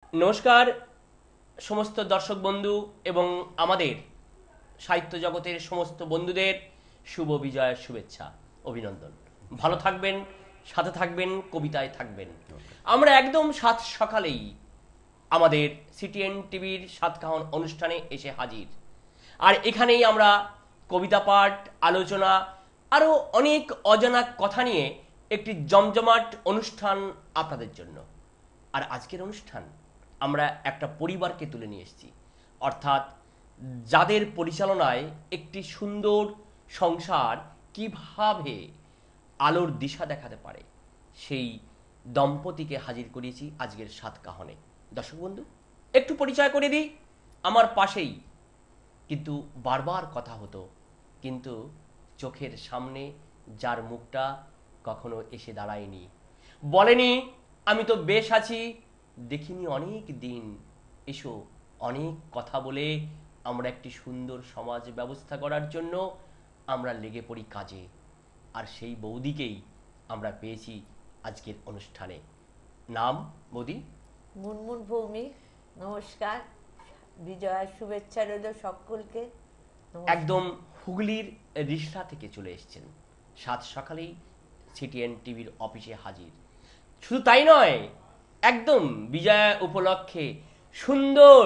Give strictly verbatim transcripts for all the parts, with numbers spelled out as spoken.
নমস্কার সমস্ত দর্শক বন্ধু এবং আমাদের সাহিত্য জগতের সমস্ত বন্ধুদের শুভ বিজয়ের শুভেচ্ছা অভিনন্দন। ভালো থাকবেন, সাথে থাকবেন, কবিতায় থাকবেন। আমরা একদম সাত সকালেই আমাদের সিটিএন টিভির সাতকাহন অনুষ্ঠানে এসে হাজির। আর এখানেই আমরা কবিতা পাঠ, আলোচনা, আরও অনেক অজানা কথা নিয়ে একটি জমজমাট অনুষ্ঠান আপনাদের জন্য। আর আজকের অনুষ্ঠান আমরা একটা পরিবারকে তুলে নিয়ে এসেছি, অর্থাৎ যাদের পরিচালনায় একটি সুন্দর সংসার কিভাবে আলোর দিশা দেখাতে পারে, সেই দম্পতিকে হাজির করিয়েছি আজকের সাতকাহনে। দর্শক বন্ধু, একটু পরিচয় করে দিই। আমার পাশেই কিন্তু বারবার কথা হতো, কিন্তু চোখের সামনে যার মুখটা কখনো এসে দাঁড়ায়নি, বলেনি আমি তো বেশ আছি, দেখিনি অনেক দিন, এসো অনেক কথা বলে আমরা একটি সুন্দর সমাজ ব্যবস্থা করার জন্য আমরা লেগে পড়ি কাজে। আর সেই বৌদিকেই আমরা পেয়েছি আজকের অনুষ্ঠানে। নাম বৌদি? মুনমুন ভৌমিক। নমস্কার, বিজয়ার শুভেচ্ছা রইল সকলকে। নমস্কার। একদম হুগলির রিসলা থেকে চলে এসেছেন, সাত সকালেই সিটিএন টিভির অফিসে হাজির। শুধু তাই নয়, একদম বিজয়া উপলক্ষে সুন্দর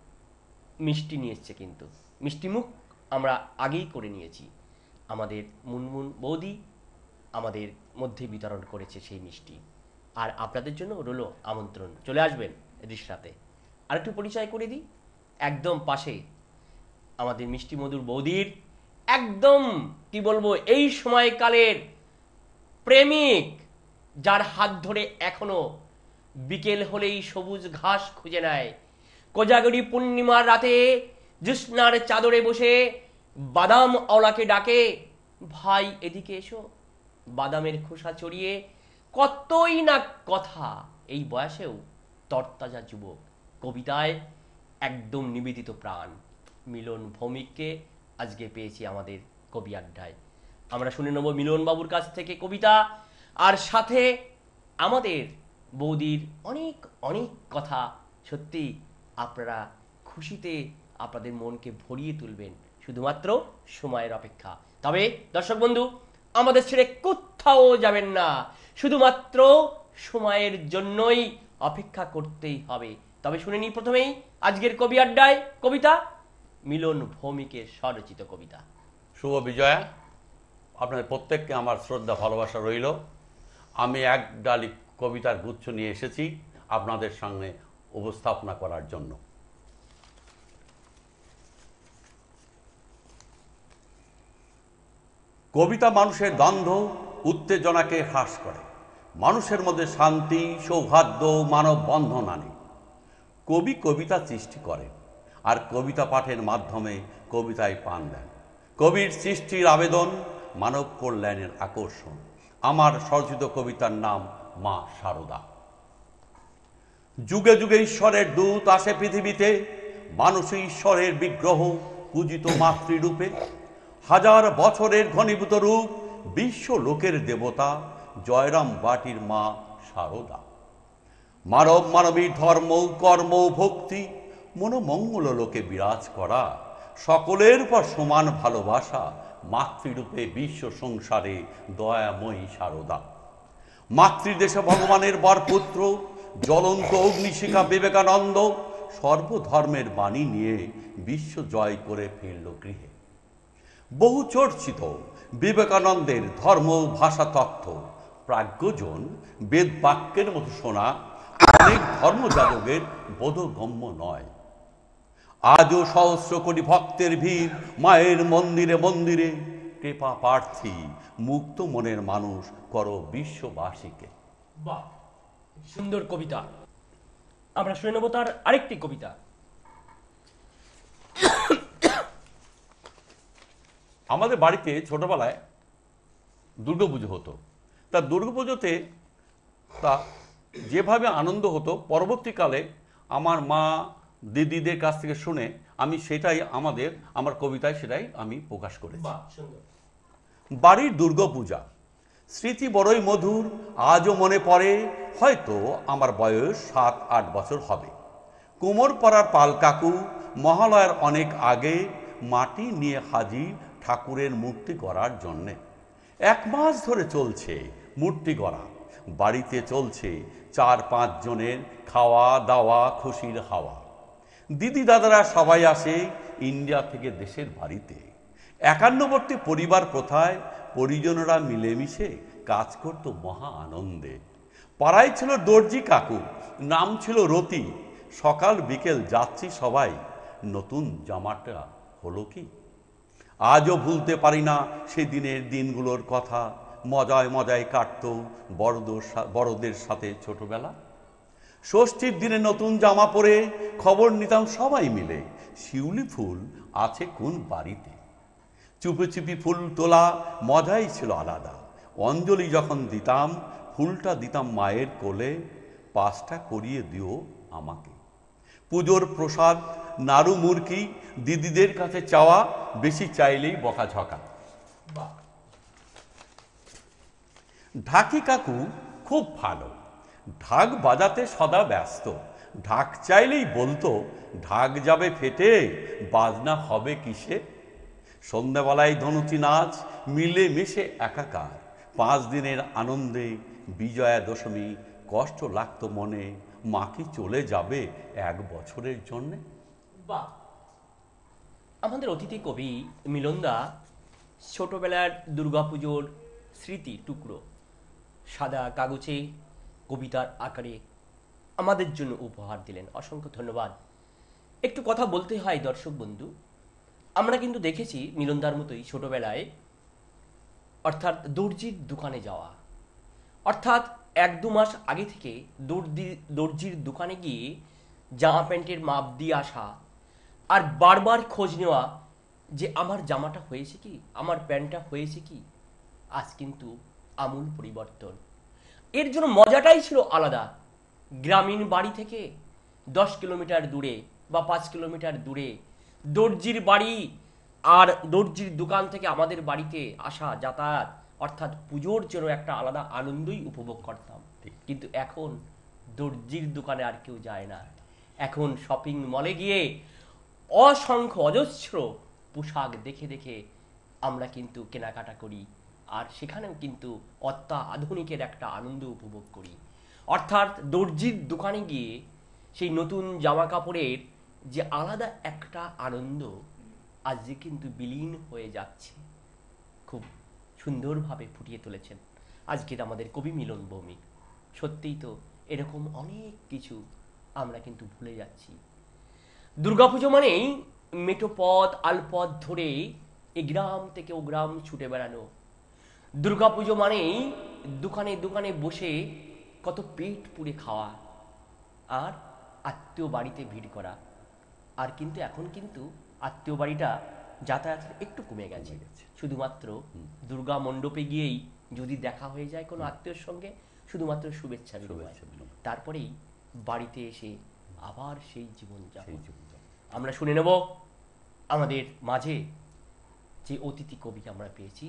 মিষ্টি নিয়ে এসছে, কিন্তু মিষ্টি মুখ আমরা আগেই করে নিয়েছি। আমাদের মুনমুন বৌদি আমাদের মধ্যে বিতরণ করেছে সেই মিষ্টি। আর আপনাদের জন্য রইল আমন্ত্রণ, চলে আসবেন রিসলাতে। আর একটু পরিচয় করে দিই, একদম পাশে আমাদের মিষ্টি মধুর বৌদির একদম কি বলবো এই সময়কালের প্রেমিক, যার হাত ধরে এখনো বিকেল হলেই সবুজ ঘাস খুঁজে নেয়, কোজাগরি পূর্ণিমার রাতে জ্যোৎস্নার চাদরে বসে বাদাম অলাকে ডাকে, ভাই এদিকে এসো, বাদামের খোসা চড়িয়ে কতই না কথা। এই বয়সেও তরতাজা যুবক, কবিতায় একদম নিবেদিত প্রাণ মিলন ভৌমিককে আজকে পেয়েছি আমাদের কবি আড্ডায়। আমরা শুনে নেব মিলন বাবুর কাছ থেকে কবিতা, আর সাথে আমাদের বৌদির অনেক অনেক কথা। সত্যি আপনারা খুশিতে আপনাদের মনকে ভরিয়ে তুলবেন, শুধুমাত্র সময়ের অপেক্ষা। তবে দর্শক বন্ধু, আমাদের ছেড়ে কোথাও যাবেন না, শুধুমাত্র সময়ের জন্যই অপেক্ষা করতেই হবে। তবে শুনে নিই প্রথমেই আজকের কবি আড্ডায় কবিতা, মিলন ভৌমিকের স্বরচিত কবিতা। শুভ বিজয়া, আপনাদের প্রত্যেককে আমার শ্রদ্ধা ভালোবাসা রইল। আমি এক ডালি কবিতার গুচ্ছ নিয়ে এসেছি আপনাদের সামনে উপস্থাপনা করার জন্য। কবিতা মানুষের দ্বন্দ্ব উত্তেজনাকে হ্রাস করে, মানুষের মধ্যে শান্তি, সৌহার্দ্য, মানব বন্ধন আনে। কবি কবিতা সৃষ্টি করেন, আর কবিতা পাঠের মাধ্যমে কবিতায় প্রাণ দেন। কবির সৃষ্টির আবেদন, মানব কল্যাণের আকর্ষণ। আমার স্বরচিত কবিতার নাম মা শারদা। যুগে যুগে ঈশ্বরের দূত আসে পৃথিবীতে, মানুষ ঈশ্বরের বিগ্রহ, পূজিত মাতৃরূপে। হাজার বছরের ঘনীভূত রূপ, বিশ্ব লোকের দেবতা, জয়রাম বাটির মা শারদা। মানব মানবী ধর্ম, কর্ম, ভক্তি, মনোমঙ্গল লোকে বিরাজ করা, সকলের পর সমান ভালোবাসা, মাতৃরূপে বিশ্ব সংসারে দয়াময়ী শারদা। মাতৃদেশে ভগবানের বরপুত্র, জ্বলন্ত অগ্নিশিখা বিবেকানন্দ, সর্বধর্মের বাণী নিয়ে বিশ্ব জয় করে ফিরল গৃহে। বহু চর্চিত বিবেকানন্দের ধর্ম ভাষা তত্ত্ব, প্রাজ্ঞজন বেদ বাক্যের মতো শোনা অনেক ধর্মযাজকের বোধগম্য নয়। আজও সহস্র কোটি ভক্তের ভিড় মায়ের মন্দিরে মন্দিরে। কৃপা প্রার্থী মুক্ত মনের মানুষ করো বিশ্ববাসীকে। বাহ, সুন্দর কবিতা। আমরা শুনে নেব তার আরেকটি কবিতা। আমাদের বাড়িতে ছোটবেলায় দুর্গাপুজো হতো। তা দুর্গাপুজোতে তা যেভাবে আনন্দ হতো, পরবর্তীকালে আমার মা দিদিদের কাছ থেকে শুনে আমি সেটাই আমাদের আমার কবিতায় সেটাই আমি প্রকাশ করেছি। বাড়ির দুর্গাপূজা স্মৃতি বড়ই মধুর, আজও মনে পড়ে। হয়তো আমার বয়স সাত আট বছর হবে। কোমর পরার পাল কাকু মহালয়ার অনেক আগে মাটি নিয়ে হাজির ঠাকুরের মূর্তি গড়ার জন্যে। এক মাস ধরে চলছে মূর্তি গড়া। বাড়িতে চলছে চার পাঁচ জনের খাওয়া দাওয়া, খুশির হাওয়া। দিদি দাদারা সবাই আসে ইন্ডিয়া থেকে দেশের বাড়িতে। একান্নবর্তী পরিবার প্রথায় পরিজনরা মিলেমিশে কাজ করত মহা আনন্দে। পাড়ায় ছিল দর্জি কাকু, নাম ছিল রতি। সকাল বিকেল যাচ্ছি সবাই, নতুন জামাটা হলো কি? আজও ভুলতে পারি না সেদিনের দিনগুলোর কথা। মজায় মজায় কাটত বড়দের বড়দের সাথে ছোটবেলা। ষষ্ঠীর দিনে নতুন জামা পরে খবর নিতাম সবাই মিলে, শিউলি ফুল আছে কোন বাড়িতে। চুপি চুপি ফুল তোলা মজাই ছিল আলাদা। অঞ্জলি যখন দিতাম ফুলটা দিতাম মায়ের কোলে, পাঁচটা করিয়ে দিও আমাকে। পুজোর প্রসাদ নাড়ু মুরকি দিদিদের কাছে চাওয়া, বেশি চাইলেই বকাঝকা। ঢাকি কাকু খুব ভালো, ঢাক বাজাতে সদা ব্যস্ত। ঢাক চাইলেই বলতো ঢাক যাবে ফেটে, বাজনা হবে কিসে। সন্ধ্যাবেলায় ধনুচি নাচ মিলে মিশে একাকার। পাঁচ দিনের আনন্দে বিজয়া দশমী কষ্ট লাগতো মনে, মা কি চলে যাবে এক বছরের জন্যে। বাহ! আমাদের অতিথি কবি মিলনদা ছোটবেলার দুর্গাপুজোর স্মৃতি টুকরো সাদা কাগজে কবিতার আকারে আমাদের জন্য উপহার দিলেন। অসংখ্য ধন্যবাদ। একটু কথা বলতে হয় দর্শক বন্ধু, আমরা কিন্তু দেখেছি মিলনদার মতোই ছোটবেলায়, অর্থাৎ দর্জির দোকানে যাওয়া, অর্থাৎ এক দু মাস আগে থেকে দর্জি দর্জির দোকানে গিয়ে জামা প্যান্টের মাপ দিয়ে আসা, আর বারবার খোঁজ নেওয়া যে আমার জামাটা হয়েছে কি, আমার প্যান্টটা হয়েছে কি। আজ কিন্তু আমূল পরিবর্তন। এর জন্য মজাটাই ছিল আলাদা। গ্রামীণ বাড়ি থেকে দশ কিলোমিটার দূরে বা পাঁচ কিলোমিটার দূরে দর্জির বাড়ি, আর দর্জির দোকান থেকে আমাদের বাড়িতে আসা যাতায়াত, অর্থাৎ পুজোর জন্য একটা আলাদা আনন্দই উপভোগ করতাম। কিন্তু এখন দর্জির দোকানে আর কেউ যায় না। এখন শপিং মলে গিয়ে অসংখ্য অজস্র পোশাক দেখে দেখে আমরা কিন্তু কেনাকাটা করি, আর সেখানেও কিন্তু অত্যাধুনিকের একটা আনন্দ উপভোগ করি। অর্থাৎ দর্জির দোকানে গিয়ে সেই নতুন জামা কাপড়ের যে আলাদা একটা আনন্দ আজ কিন্তু বিলীন হয়ে যাচ্ছে। খুব সুন্দরভাবে ফুটিয়ে তুলেছেন আজকের আমাদের কবি মিলন ভৌমিক। সত্যিই তো এরকম অনেক কিছু আমরা কিন্তু ভুলে যাচ্ছি। দুর্গাপুজো মানেই মেঠো পথ আলপথ ধরে এ গ্রাম থেকে ও গ্রাম ছুটে বেড়ানো। দুর্গাপুজো মানেই দোকানে দোকানে বসে কত পেট পুড়ে খাওয়া, আর আত্মীয় বাড়িতে ভিড় করা। আর কিন্তু এখন কিন্তু আত্মীয় বাড়িটা যাতায়াত একটু কমে গেছে। শুধুমাত্র দুর্গা মণ্ডপে গিয়েই যদি দেখা হয়ে যায় কোনো আত্মীয়র সঙ্গে, শুধুমাত্র শুভেচ্ছা বিনিময়, তারপরেই বাড়িতে এসে আবার সেই জীবনযাপন। আমরা শুনে নেব আমাদের মাঝে যে অতিথি কবিকে আমরা পেয়েছি,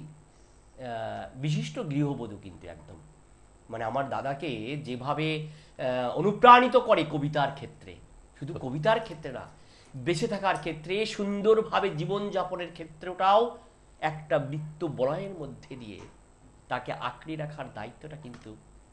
বিশিষ্ট গৃহবধূ কিন্তু একদম, মানে আমার দাদাকে যেভাবে অনুপ্রাণিত করে কবিতার ক্ষেত্রে, শুধু কবিতার ক্ষেত্রে না, বেঁচে থাকার ক্ষেত্রে, সুন্দরভাবে জীবনযাপনের ক্ষেত্রটাও একটা বৃত্ত বলয়ের মধ্যে দিয়ে তাকে আঁকড়ে রাখার দায়িত্বটা কিন্তু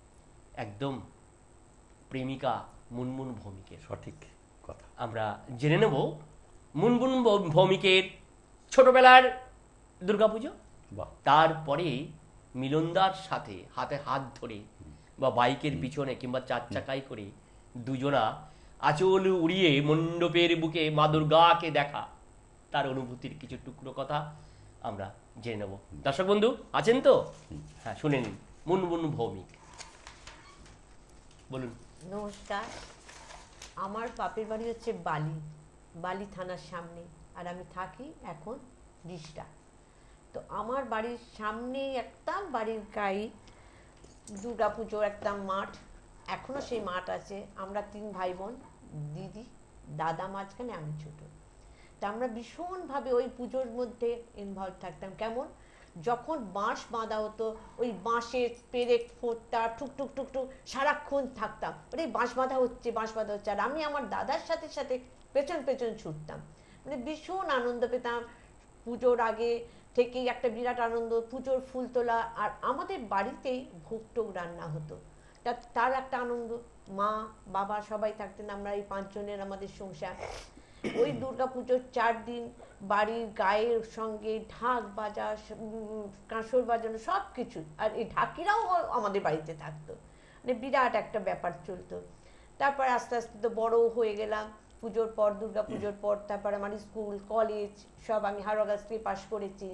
একদম প্রেমিকা মুনমুন ভৌমিকের। সঠিক কথা। আমরা জেনে নেব মুনমুন ভৌমিকের ছোটবেলার দুর্গাপুজো, তারপরে মিলনদার সাথে হাতে হাত ধরে বা বাইকের পিছনে কিংবা চার চাকায় করে দুজনা আঁচল উড়িয়ে মণ্ডপের বুকে মা দুর্গাকে দেখা, তার অনুভূতির কিছু টুকরো কথা আমরা জেনে নেব। দর্শক বন্ধু আছেন তো? হ্যাঁ, শুনে নিন মুনমুন ভৌমিক, বলুন। নমস্কার, আমার বাপের বাড়ি হচ্ছে বালি, বালি থানার সামনে, আর আমি থাকি এখন ডিস্টা। তো আমার বাড়ির সামনেই একটা বাড়ির গায়ে দুর্গাপুজোর একটা মাঠ, এখনো সেই মাঠ আছে। আমরা তিন ভাই বোন, দিদি দাদা মাঝখানে, আমি ছোট। তা আমরা ভীষণভাবে ওই পুজোর মধ্যে ইনভলভ থাকতাম। কেমন যখন বাঁশ বাঁধা হতো ওই বাঁশের পেরেক ফোঁটটা ঠুক টুক টুক টুক সারাক্ষণ থাকতাম, ওই বাঁশ বাঁধা হচ্ছে বাঁশ বাঁধা হচ্ছে, আর আমি আমার দাদার সাথে সাথে পেছন পেছন ছুটতাম, মানে ভীষণ আনন্দ পেতাম। পুজোর আগে থেকেই একটা বিরাট আনন্দ, পুজোর ফুল তোলা, আর আমাদের বাড়িতেই ভোগ টোগ রান্না হতো, তা- তার একটা আনন্দ। মা বাবা সবাই থাকতেন, আমরা এই পাঁচজনের আমাদের সংসার। ওই দুর্গা পুজোর চার দিন বাড়ির গায়ের সঙ্গে ঢাক বাজা, উম, কাঁসর বাজানো সব কিছু, আর এই ঢাকিরাও আমাদের বাড়িতে থাকতো, মানে বিরাট একটা ব্যাপার চলতো। তারপর আস্তে আস্তে তো বড় হয়ে গেলাম, পুজোর পর দুর্গা পুজোর পর তারপর আমার স্কুল কলেজ সব, আমি হাওড়া থেকে পাশ করেছি।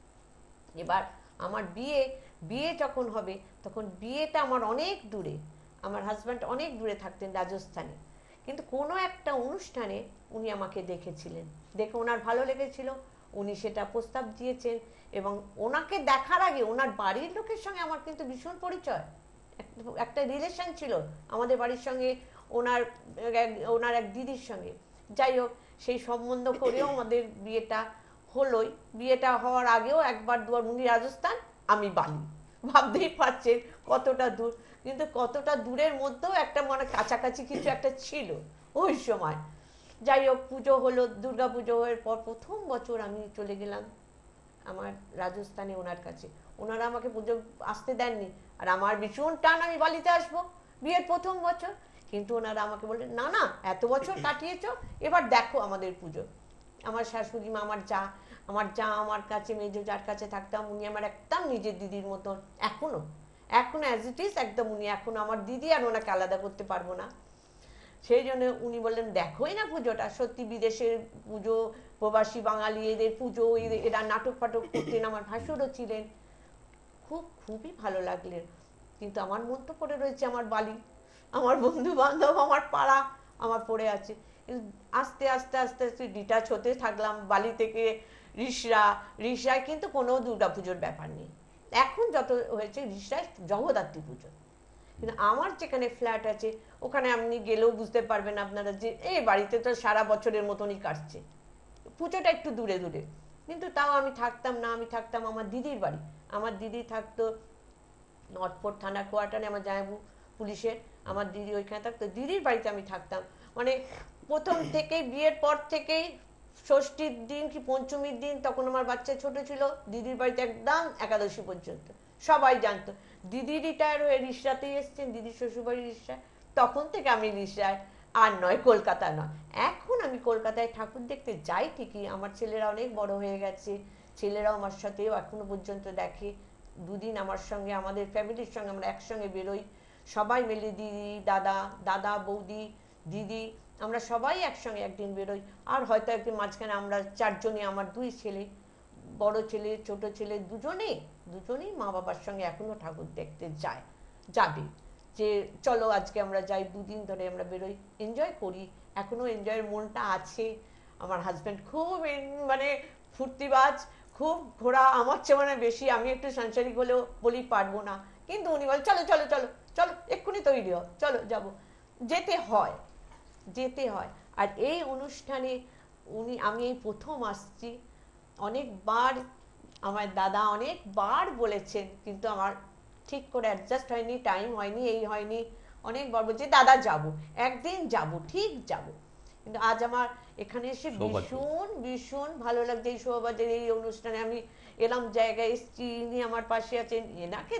এবার আমার বিয়ে বিয়ে যখন হবে তখন বিয়েটা আমার অনেক দূরে, আমার হাজব্যান্ড অনেক দূরে থাকতেন রাজস্থানে, কিন্তু কোনো একটা অনুষ্ঠানে উনি আমাকে দেখেছিলেন, দেখে ওনার ভালো লেগেছিল, উনি সেটা প্রস্তাব দিয়েছেন, এবং ওনাকে দেখার আগে ওনার বাড়ির লোকের সঙ্গে আমার কিন্তু ভীষণ পরিচয়, এক- একটা রিলেশন ছিল আমাদের বাড়ির সঙ্গে ওনার এক- ওনার এক দিদির সঙ্গে। যাই হোক, সেই সম্বন্ধ করেও আমাদের বিয়েটা হলোই। বিয়েটা হওয়ার আগেও একবার দুবার, উনি রাজস্থান আমি বালি, ভাবতেই পারছেন কতটা দূর, কিন্তু কতটা দূরের মধ্যেও একটা মানে কাছাকাছি কিছু একটা ছিল ওই সময়। যাই হোক, পুজো হলো, দুর্গা পুজো হওয়ার পর প্রথম বছর আমি চলে গেলাম আমার রাজস্থানে ওনার কাছে। ওনারা আমাকে পুজো আসতে দেননি, আর আমার ভীষণ টান আমি বালিতে আসবো বিয়ের প্রথম বছর, কিন্তু ওনারা আমাকে বললেন না না এত বছর কাটিয়েছ, এবার দেখো আমাদের পুজো। আমার শাশুড়ি মা, আমার যা আমার যা আমার কাছে, মেজো যার কাছে থাকতাম, উনি আমার একদম নিজের দিদির মতন, এখনো এখনো অ্যাজ ইট ইজ একদম, উনি এখনো আমার দিদি, আর ওনাকে আলাদা করতে পারবো না। সেই জন্য উনি বললেন দেখোই না পুজোটা, সত্যি বিদেশের পুজো, প্রবাসী বাঙালি এদের পুজো, এদের- এরা নাটক ফাটক করতেন, আমার ভাসুরও ছিলেন, খুব খুবই ভালো লাগলেন। কিন্তু আমার মন তো পড়ে রয়েছে আমার বালি, আমার বন্ধু বান্ধব, আমার পাড়া আমার পড়ে আছে। কিন্তু আস্তে আস্তে আস্তে আস্তে ডিটাচ হতে থাকলাম বালি থেকে। রিসরা রিসরায় কিন্তু কোনো দুর্গা পুজোর ব্যাপার নেই, এখন যত হয়েছে রিসরায় জগদ্ধাত্রী পুজো। কিন্তু আমার যেখানে ফ্ল্যাট আছে ওখানে আপনি গেলেও বুঝতে পারবেন আপনারা যে এই বাড়িতে তো সারা বছরের মতনই কাটছে, পুজোটা একটু দূরে দূরে, কিন্তু তাও আমি থাকতাম না, আমি থাকতাম আমার দিদির বাড়ি। আমার দিদি থাকতো নর্থপোর্ট থানা কোয়ার্টারে, আমার জামাইবাবু পুলিশের, আমার দিদি ওইখানে থাকতো, দিদির বাড়িতে আমি থাকতাম। মানে প্রথম থেকেই বিয়ের পর থেকেই ষষ্ঠীর দিন কি পঞ্চমীর দিন, তখন আমার বাচ্চা ছোট ছিল, দিদির বাড়িতে একদম একাদশী পর্যন্ত সবাই জানতো। দিদি রিটায়ার হয়ে রিসরাতেই এসছেন, দিদির শ্বশুরবাড়ি রিসরায়, তখন থেকে আমি রিসরায়, আর নয় কলকাতা নয়। এখন আমি কলকাতায় ঠাকুর দেখতে যাই ঠিকই, আমার ছেলেরা অনেক বড় হয়ে গেছে, ছেলেরাও আমার সাথেও এখনো পর্যন্ত দেখে, দুদিন আমার সঙ্গে আমাদের ফ্যামিলির সঙ্গে আমরা একসঙ্গে বেরোই, সবাই মিলে দিদি দাদা দাদা বৌদি দিদি আমরা সবাই একসঙ্গে একদিন বেরোই। আর হয়তো একদিন মাঝখানে আমরা চারজনে, আমার দুই ছেলে, বড় ছেলে ছোট ছেলে দুজনেই দুজনেই মা বাবার সঙ্গে এখনো ঠাকুর দেখতে যায়, যাবে, যে চলো আজকে আমরা যাই, দুদিন ধরে আমরা বেরোই, এনজয় করি, এখনো এনজয়ের মনটা আছে। আমার হাজব্যান্ড খুব এন- মানে ফুর্তিবাজ, খুব ঘোরা, আমার চেয়ে মানে বেশি, আমি একটু সাংসারিক হলেও বলি পারবো না, কিন্তু উনি বলে চলো চলো চলো চলো এক্ষুনি তৈরি হও, চলো যাবো, যেতে হয় যেতে হয়। আর এই অনুষ্ঠানে উনি, আমি এই প্রথম আসছি, অনেকবার আমার দাদা অনেকবার বলেছেন, কিন্তু আমার ঠিক করে অ্যাডজাস্ট হয়নি, টাইম হয়নি, এই হয়নি, অনেকবার বলছি দাদা যাব, একদিন যাব, ঠিক যাব। কিন্তু আজ আমার এখানে এসে সৌভাগ্য। ভীষণ ভীষণ ভালো লাগছে, এই সৌভাগ্যের এই অনুষ্ঠানে আমি এলাম, জায়গায় এসছি, ইনি আমার পাশে আছেন, এনাকে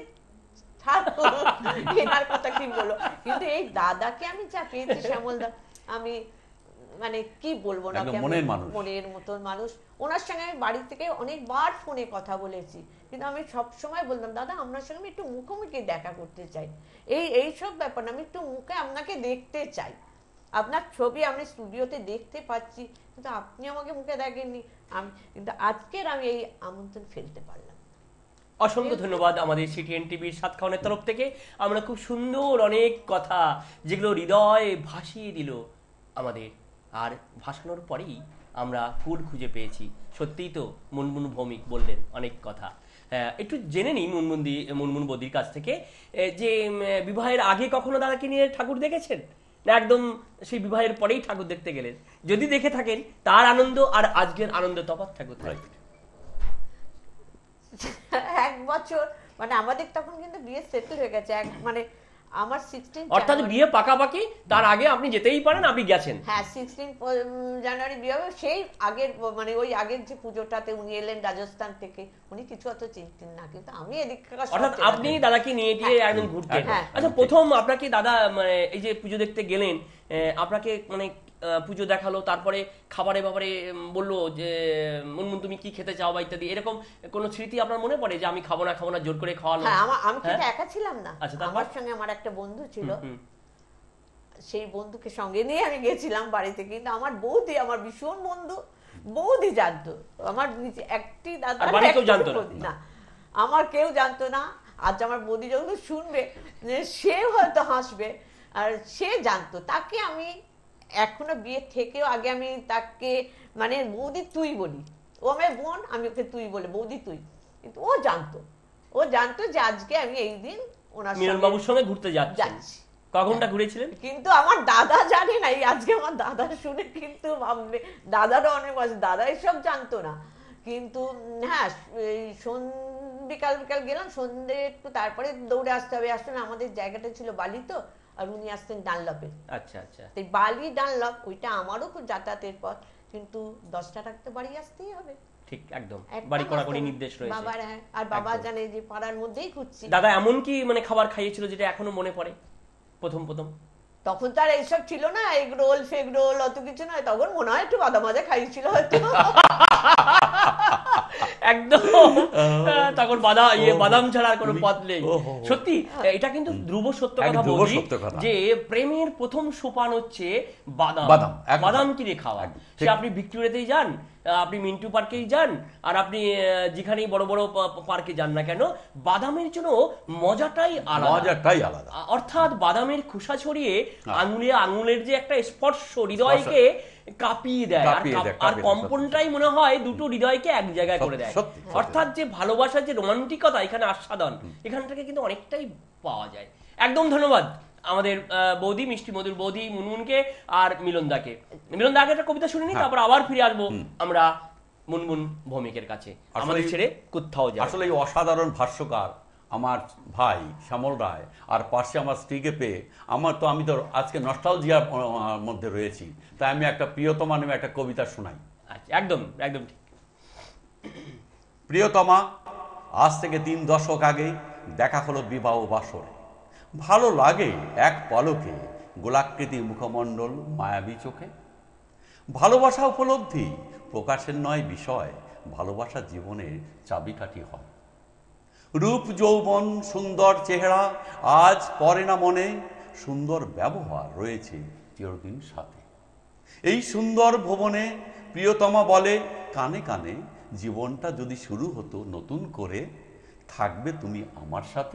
ছাড়ো, এনার কথা কি বলো, কিন্তু এই দাদাকে আমি যা পেয়েছি শ্যামলদা, আমি মানে কি বলবো না, একদম মনের মানুষ। মনের মতন মানুষ। ওনার সঙ্গে আমি বাড়ি থেকে অনেকবার ফোনে কথা বলেছি, কিন্তু আমি সব সময় বলতাম দাদা আপনার সঙ্গে আমি একটু মুখোমুখি দেখা করতে চাই, এই এই সব ব্যাপার না, আমি একটু মুখে আপনাকে দেখতে চাই, আপনার ছবি আমি স্টুডিওতে দেখতে পাচ্ছি, কিন্তু আপনি আমাকে মুখে দেখেননি, আমি কিন্তু আজকের আমি এই আমন্ত্রণ ফেলতে পারলাম। অসংখ্য ধন্যবাদ আমাদের সিটিএন টিভির সাতখাওয়ানের তরফ থেকে। আমরা খুব সুন্দর অনেক কথা যেগুলো হৃদয় ভাসিয়ে দিল আমাদের, আর ভাসানোর পরেই আমরা ফুল খুঁজে পেয়েছি। সত্যিই তো মুনমুন ভৌমিক বললেন অনেক কথা। হ্যাঁ, একটু জেনে নিই মুনমুনদি মুনমুন বদির কাছ থেকে, এ, যে উম, বিবাহের আগে কখনো দাদাকে নিয়ে ঠাকুর দেখেছেন, না একদম সেই বিবাহের পরেই ঠাকুর দেখতে গেলেন? যদি দেখে থাকেন তার আনন্দ আর আজকের আনন্দ তফাৎ ঠাকুর থাকবে। এক বছর মানে আমাদের তখন কিন্তু বিয়ে সেটেল হয়ে গেছে এক মানে আমার সিক্সটিন অর্থাৎ বিয়ে পাকাপাকি, তার আগে আপনি যেতেই পারেন, আপনি গেছেন। হ্যাঁ, সিক্সটিন জানুয়ারি বিয়ে হবে। সেই আগের মানে ওই আগের যে পুজোটাতে উনি এলেন রাজস্থান থেকে, উনি কিছু অত চিনতেন না, কিন্তু আমি এদিক থেকে সব অর্থাৎ চেনা আপনি জানি। দাদাকে নিয়ে গিয়ে একদম ঘুরতেন। হ্যাঁ। আচ্ছা, প্রথম আপনাকে দাদা মানে এই যে পুজো দেখতে গেলেন, আহ, আপনাকে মানে আহ, পুজো দেখালো, তারপরে খাবারে ব্যাপারে উম, বললো যে মুনমুন তুমি কি খেতে চাও বা ইত্যাদি, এরকম কোনো স্মৃতি আপনার মনে পড়ে যে আমি খাবো না খাবো না জোর করে খাওয়ালো? হ্যাঁ, আমার আমি কিন্তু হ্যাঁ? একা ছিলাম না, আচ্ছা, তারপর? আমার সঙ্গে আমার একটা বন্ধু ছিল। হুম, সেই বন্ধুকে সঙ্গে নিয়ে আমি গেছিলাম বাড়িতে, কিন্তু আমার বৌদি, আমার ভীষণ বন্ধু, বৌদি জানতো আমার নিজে একটি দাদা, আর বাড়ি কেউ জানতো না? না, আমার কেউ জানতো না। আজ আমার বৌদি যখন শুনবে যে সে হয়তো হাসবে, আর সে জানতো তাকে আমি এখনো বিয়ে থেকেও আগে আমি তাকে মানে বৌদি তুই বলি, ও আমার বোন, আমি ওকে তুই বলে বৌদি তুই, কিন্তু ও জানতো, ও জানতো যে আজকে আমি এই দিন ওনার মিলন সঙ্গে বাবুর সঙ্গে ঘুরতে যাচ্ছি। যাচ্ছি। কখনটা ঘুরেছিলেন? কিন্তু আমার দাদা জানে না, এই আজকে আমার দাদা শুনে কিন্তু ভাববে, দাদারও অনেক বয়স, দাদা এসব জানতো না। কিন্তু উম, হ্যাঁ, এই সন- বিকাল বিকাল গেলাম, সন্ধ্যে একটু তারপরে দৌড়ে আসতে হবে। আসলে আমাদের জায়গাটা ছিল বালি তো, আর উনি আসতেন ডানলপে। আচ্ছা আচ্ছা। তাই বালি ডানলপ ওইটা আমারও খুব যাতায়াতের পথ, কিন্তু দশটা রাখতে বাড়ি আসতেই হবে। ঠিক একদম, একটা বাড়ি কড়াকড়ি মাত্র নির্দেশ রয়েছে। বাবার, হ্যাঁ, আর বাবা একদম। জানে যে পাড়ার মধ্যেই খুঁজছি। দাদা এমন কি মানে খাবার খাইয়েছিল যেটা এখনো মনে পড়ে প্রথম প্রথম? তখন তো আর এইসব ছিল না, এগ রোল ফেগ রোল অত কিছু নয়, তখন মনে হয় একটু বাদাম মাজা খাইছিল হয়তো। একদম, তখন বাদাম ইয়ে বাদাম ছাড়া আর কোনো পথ নেই। ওহো। সত্যি এটা কিন্তু ধ্রুব সত্য কথা একদম ধ্রুব বলি, সত্য কথা। যে প্রেমের প্রথম সোপান হচ্ছে বাদাম। বাদাম, একদম। বাদাম কিনে খাওয়া। একদম, সে ঠিক। আপনি ভিক্টোরিয়াতেই যান, আপনি মিন্টু পার্কেই যান, আর আপনি আহ, যেখানেই বড় বড় পা- পার্কে যান না কেন, বাদামের জন্য মজাটাই আলাদা। মজাটাই আলাদা। আ- অর্থাৎ বাদামের খোসা ছড়িয়ে আঙুলে আঙুলের যে একটা স্পর্শ হৃদয়কে কাঁপিয়ে দেয়, আর কাঁপিয়ে কাপ- দেয়, আর কাঁপিয়ে দেয়, কম্পনটাই মনে হয় দুটো হৃদয়কে এক জায়গায় করে দেয়। সত্যি, সত্যি। অর্থাৎ যে ভালোবাসার যে রোমান্টিকতা, এখানে আস্বাদন এখান থেকে কিন্তু অনেকটাই পাওয়া যায়। একদম ধন্যবাদ আমাদের আহ, বৌদি, মিষ্টি মধুর বৌদি মুনমুনকে আর মিলনদাকে। মিলনদাকে একটা কবিতা শুনিনি, হ্যাঁ। তারপর আবার ফিরে আসবো আমরা মুনমুন ভৌমিকের কাছে, আসলে- আমাদের ছেড়ে কোথাও যায়। আসলে এই অসাধারণ ভাষ্যকার আমার ভাই শ্যামল রায়, আর পাশে আমার স্ত্রীকে পেয়ে আমার তো, আমি তো আজকে নস্টালজিয়ার মধ্যে রয়েছি, তাই আমি একটা প্রিয়তমা নামে একটা কবিতা শোনাই। আচ্ছা, একদম একদম ঠিক। প্রিয়তমা, আজ থেকে তিন দশক আগে দেখা হলো বিবাহ বাসরে। ভালো লাগে এক পলকে গোলাকৃতি মুখমণ্ডল মায়াবী চোখে। ভালোবাসা উপলব্ধি প্রকাশের নয় বিষয়, ভালোবাসা জীবনের চাবিকাঠি হয়। রূপ যৌবন সুন্দর চেহারা আজ পড়ে না মনে, সুন্দর ব্যবহার রয়েছে চিরদিন সাথে। এই সুন্দর ভুবনে প্রিয়তমা বলে কানে কানে, জীবনটা যদি শুরু হতো নতুন করে, থাকবে তুমি আমার সাথে।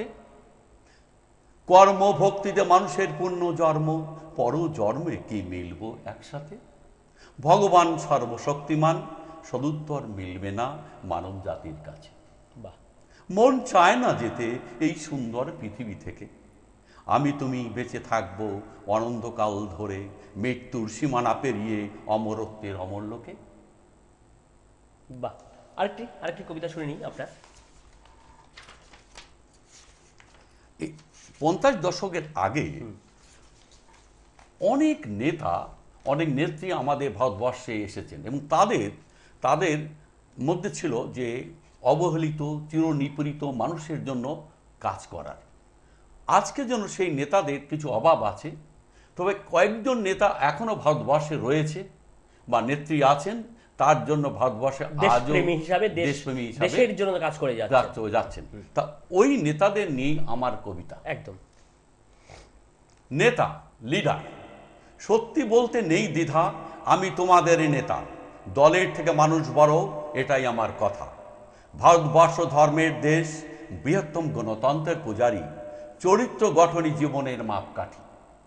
কর্ম ভক্তিতে মানুষের পূর্ণ জন্ম, পর জন্মে কি মিলব একসাথে। ভগবান সর্বশক্তিমান, সদুত্তর মিলবে না মানব জাতির কাছে। বাহ, মন চায় না যেতে এই সুন্দর পৃথিবী থেকে। আমি তুমি বেঁচে থাকব অনন্তকাল ধরে, মৃত্যুর সীমানা পেরিয়ে অমরত্বের অমরলোকে। বাহ, আরেকটি আরেকটি কবিতা শুনে নিই আপনার। এই পঞ্চাশ দশকের আগে অনেক নেতা, অনেক নেত্রী আমাদের ভারতবর্ষে এসেছেন, এবং তাদের তাদের মধ্যে ছিল যে অবহেলিত চিরনিপীড়িত মানুষের জন্য কাজ করার। আজকে যেন সেই নেতাদের কিছু অভাব আছে, তবে কয়েকজন নেতা এখনো ভারতবর্ষে রয়েছে বা নেত্রী আছেন, তার জন্য ভারতবর্ষে আজও দেশপ্রেমী হিসাবে, দেশ- দেশপ্রেমী হিসাবে দেশের জন্য কাজ করে যাচ্ছে। যাচ্ছে- যাচ্ছেন। তা ওই নেতাদের নিয়ে আমার কবিতা। একদম। নেতা, লিডার, সত্যি বলতে নেই দ্বিধা, আমি তোমাদেরই নেতা, দলের থেকে মানুষ বড়, এটাই আমার কথা। ভারতবর্ষ ধর্মের দেশ, বৃহত্তম গণতন্ত্রের পূজারী, চরিত্র গঠনই জীবনের মাপকাঠি।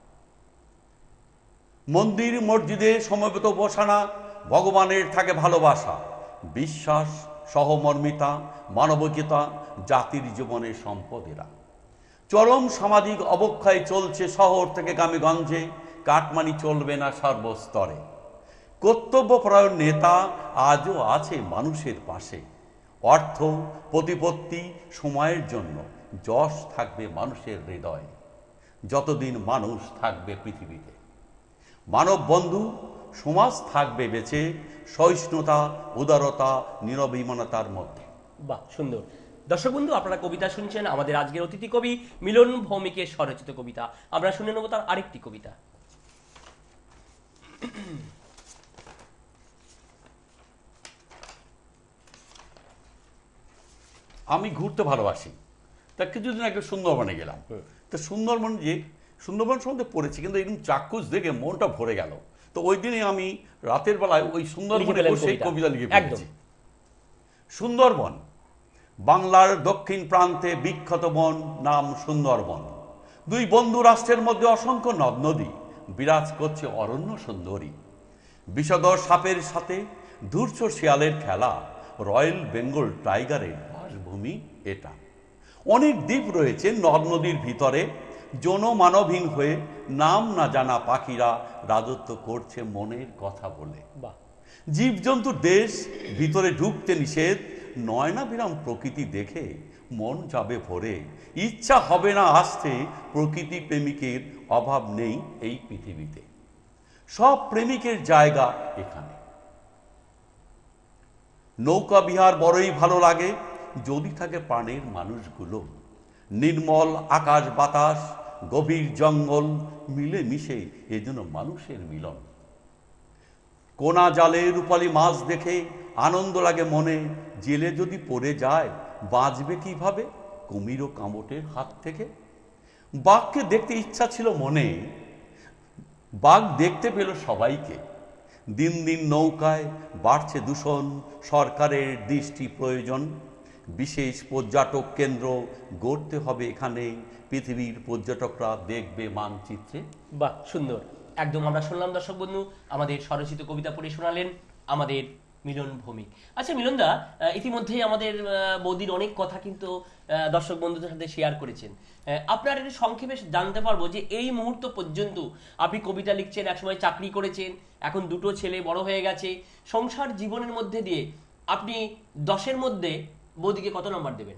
মন্দির মসজিদে সমবেত বসানা, ভগবানের থাকে ভালোবাসা, বিশ্বাস, সহমর্মিতা, মানবিকতা জাতির জীবনের সম্পদেরা। চরম সামাজিক অবক্ষয় চলছে শহর থেকে গ্রামেগঞ্জে, কাটমানি চলবে না সর্বস্তরে। কর্তব্যপরায়ণ নেতা আজও আছে মানুষের পাশে, অর্থ প্রতিপত্তি সময়ের জন্য যশ থাকবে মানুষের হৃদয়ে যতদিন মানুষ থাকবে পৃথিবীতে। মানব বন্ধু সমাজ থাকবে বেঁচে সহিষ্ণুতা, উদারতা, নিরভিমানতার মধ্যে। বাহ, সুন্দর। দর্শক বন্ধু, আপনারা কবিতা শুনছেন আমাদের আজকের অতিথি কবি মিলন ভৌমিকের স্বরচিত কবিতা। আমরা শুনে নেব তার আরেকটি কবিতা। আমি ঘুরতে ভালোবাসি, তা কিছুদিন আগে সুন্দরবনে গেলাম। তো সুন্দরবন যে সুন্দরবন সম্বন্ধে পড়েছি, কিন্তু এরকম চাক্ষুষ দেখে মনটা ভরে গেল। তো ওই দিনে আমি রাতের বেলায় ওই সুন্দরবনে বসে কবিতা লিখে ফেলেছি। সুন্দরবন বাংলার দক্ষিণ প্রান্তে বিখ্যাত বন, নাম সুন্দরবন। দুই বন্ধু রাষ্ট্রের মধ্যে অসংখ্য নদ নদী, বিরাজ করছে অরণ্য সুন্দরী। বিষধর সাপের সাথে ধূর্ত শিয়ালের খেলা, রয়্যাল বেঙ্গল টাইগারের বাসভূমি এটা। অনেক দ্বীপ রয়েছে নদ নদীর ভিতরে, জনমানবহীন হয়ে নাম না জানা পাখিরা রাজত্ব করছে মনের কথা বলে। জীবজন্তুর দেশ, ভিতরে ঢুকতে নিষেধ, নয়নাবিরাম প্রকৃতি দেখে মন যাবে ভরে। ইচ্ছা হবে না আসতে, প্রকৃতি প্রেমিকের অভাব নেই এই পৃথিবীতে। সব প্রেমিকের জায়গা এখানে। নৌকা বিহার বড়ই ভালো লাগে যদি থাকে প্রাণের মানুষগুলো। নির্মল আকাশ বাতাস, গভীর জঙ্গল মিলে মিশে এজন্য মানুষের মিলন। কোনা জালে রূপালী মাছ দেখে আনন্দ লাগে মনে, জেলে যদি পড়ে যায় বাঁচবে কিভাবে কুমির ও কামটের হাত থেকে। বাঘকে দেখতে ইচ্ছা ছিল মনে, বাঘ দেখতে পেল সবাইকে। দিন দিন নৌকায় বাড়ছে দূষণ, সরকারের দৃষ্টি প্রয়োজন। বিশেষ পর্যটক কেন্দ্র গড়তে হবে এখানে, পৃথিবীর পর্যটকরা দেখবে মানচিত্রে। বাহ, সুন্দর। একদম আমরা শুনলাম দর্শক বন্ধু, আমাদের স্বরচিত কবিতা পড়ে শোনালেন আমাদের মিলন ভৌমিক। আচ্ছা মিলনদা, ইতিমধ্যেই আমাদের বৌদির অনেক কথা কিন্তু দর্শক বন্ধুদের সাথে শেয়ার করেছেন। আপনার একটু সংক্ষেপে জানতে পারবো যে এই মুহূর্ত পর্যন্ত আপনি কবিতা লিখছেন, একসময় চাকরি করেছেন, এখন দুটো ছেলে বড় হয়ে গেছে, সংসার জীবনের মধ্যে দিয়ে আপনি দশের মধ্যে বৌদিকে কত নম্বর দেবেন?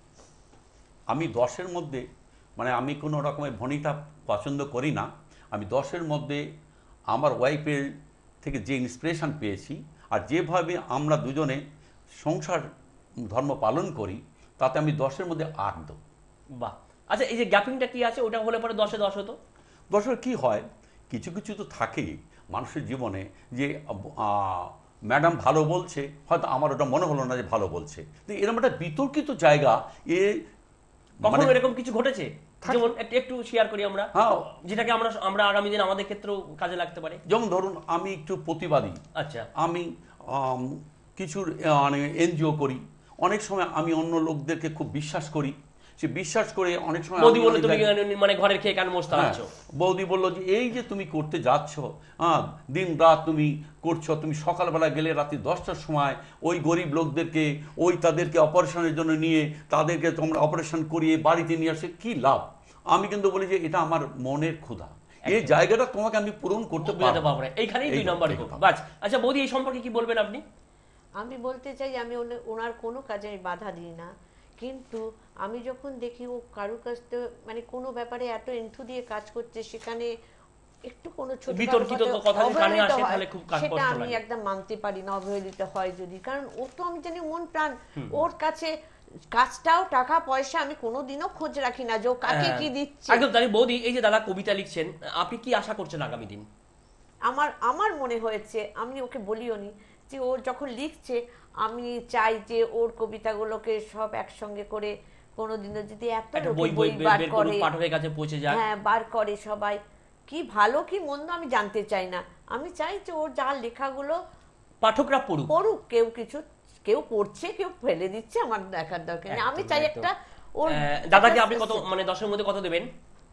আমি দশের মধ্যে, মানে আমি কোনো রকমের ভনিতা পছন্দ করি না। আমি দশের মধ্যে আমার ওয়াইফের থেকে যে ইন্সপিরেশন পেয়েছি আর যেভাবে আমরা দুজনে সংসার ধর্ম পালন করি, তাতে আমি দশের মধ্যে আট দেব। বাহ। আচ্ছা, এই যে গ্যাপিংটা কি আছে, ওটা হলে পরে দশে দশ হতো? দশের কি হয়, কিছু কিছু তো থাকেই মানুষের জীবনে, যে ম্যাডাম ভালো বলছে, হয়তো আমার ওটা মনে হলো না যে ভালো বলছে। এরকম একটা বিতর্কিত জায়গা, এ কখনো এরকম কিছু ঘটেছে? যেমন একটু শেয়ার করি আমরা, যেটাকে আমরা আমরা আগামী দিন আমাদের ক্ষেত্রেও কাজে লাগতে পারে। যেমন ধরুন, আমি একটু প্রতিবাদী। আচ্ছা, আমি কিছু মানে এনজিও করি, অনেক সময় আমি অন্য লোকদেরকে খুব বিশ্বাস করি। সে বিশ্বাস করে অনেক সময় বৌদি বললো তুমি মানে ঘরের খেয়ে কেন মস্ত আছো? বৌদি বললো যে এই যে তুমি করতে যাচ্ছ, হ্যাঁ দিন রাত তুমি করছো, তুমি সকালবেলা গেলে রাত্রি দশটার সময় ওই গরিব লোকদেরকে, ওই তাদেরকে অপারেশনের জন্য নিয়ে তাদেরকে তোমরা অপারেশন করিয়ে বাড়িতে নিয়ে আসে, কি লাভ? আমি কিন্তু বলি যে এটা আমার মনের ক্ষুধা, এই জায়গাটা তোমাকে আমি পূরণ করতে পারবো না। এইখানেই দুই নম্বরে বাস। আচ্ছা বৌদি, এই সম্পর্কে কি বলবেন আপনি? আমি বলতে চাই, আমি ওনার কোনো কাজে আমি বাধা দিই না, কিন্তু আমি যখন দেখি ও কারুর কাছ থেকে মানে কোনো ব্যাপারে এত এন্থু দিয়ে কাজ করছে, সেখানে একটু কোনো ছোট বিতর্কিত কথা কানে আসে, তাহলে খুব কষ্ট লাগে। সেটা আমি একদম মানতে পারি না, অবহেলিত হয় যদি। কারণ ও তো আমি জানি মন প্রাণ, ওর কাছে কাজটাও টাকা পয়সা আমি কোনোদিনও খোঁজ রাখি না যে ও কাকে কি দিচ্ছে। একদম তাই। বৌদি, এই যে দাদা কবিতা লিখছেন, আপনি কি আশা করছেন আগামী দিন? আমার আমার মনে হয়েছে, আমি ওকে বলিও নি, যে ও যখন লিখছে আমি চাই যে ওর কবিতাগুলোকে সব একসঙ্গে করে কোনোদিনও যদি একটা বই বার করে, পাঠকের কাছে পৌঁছে যায়, হ্যাঁ বার করে, সবাই কি ভালো কি মন্দ আমি জানতে চাই না, আমি চাই যে ওর যা লেখাগুলো পাঠকরা পড়ুক পড়ুক। কেউ কিছু কেউ পড়ছে, কেউ ফেলে দিচ্ছে, আমার দেখার দরকার নেই। আমি চাই একটা ওর। দাদাকে আপনি কত মানে দশের মধ্যে কত দেবেন?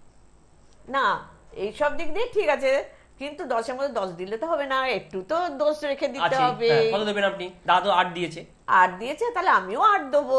না, এই সব দিক দিয়ে ঠিক আছে, কিন্তু দশের মধ্যে দশ দিলে তো হবে না, একটু তো দোষ রেখে দিতে হবে। কত দেবেন আপনি? দাদা তো আট দিয়েছে। আট দিয়েছে, তাহলে আমিও আট দেবো।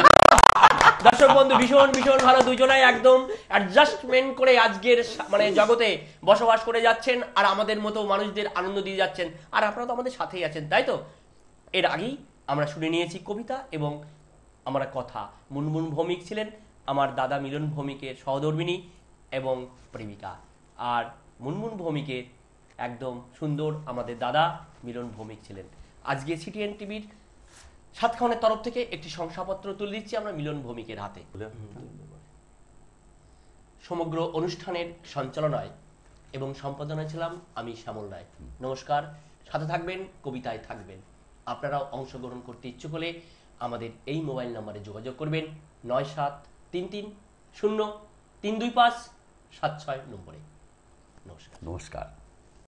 দর্শক বন্ধু, ভীষণ ভীষণ ভালো, দুজনাই একদম অ্যাডজাস্টমেন্ট করে আজকের মানে জগতে বসবাস করে যাচ্ছেন, আর আমাদের মতো মানুষদের আনন্দ দিয়ে যাচ্ছেন, আর আপনারা তো আমাদের সাথেই আছেন, তাই তো? এর আগেই আমরা শুনে নিয়েছি কবিতা এবং আমরা কথা। মুনমুন ভৌমিক ছিলেন আমার দাদা মিলন ভৌমিকের সহধর্মিণী এবং প্রেমিকা, আর মুনমুন ভৌমিকের একদম সুন্দর আমাদের দাদা মিলন ভৌমিক ছিলেন। আজকে সিটিএন টিভির সাতখানের তরফ থেকে একটি শংসাপত্র তুলে দিচ্ছি আমরা মিলন ভৌমিকের হাতে। সমগ্র অনুষ্ঠানের সঞ্চালনায় এবং সম্পাদনায় ছিলাম আমি শ্যামল রায়। নমস্কার, সাথে থাকবেন, কবিতায় থাকবেন। আপনারাও অংশগ্রহণ করতে ইচ্ছুক হলে আমাদের এই মোবাইল নম্বরে যোগাযোগ করবেন নয় সাত তিন তিন শূন্য তিন দুই পাঁচ সাত ছয় নম্বরে। নমস্কার। নমস্কার।